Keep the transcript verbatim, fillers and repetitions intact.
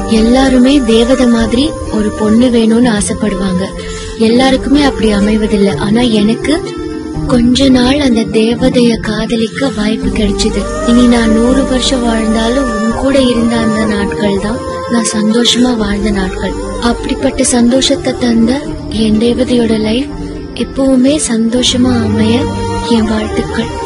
எல்லாருமே தேவதை மாதிரி ஒரு பொண்ணு வேணும்னு ஆசைப்படுவாங்க. எல்லாருக்குமே அப்படி அமைவதில்லை. ஆனா எனக்கு கொஞ்ச நாள் அந்த தேவதைய காதலிக்க வாய்ப்பு கிடைச்சது. இனி நான் நூறு வருஷம் வாழ்ந்தாலும் உன் கூட இருந்த அந்த நாட்கள் தான் நான் சந்தோஷமா வாழ்ந்த நாட்கள். அப்படிப்பட்ட சந்தோஷத்தை தந்த என் தேவதையோட லைஃப் எப்பவுமே சந்தோஷமா அமைய என் வாழ்த்துக்கள்.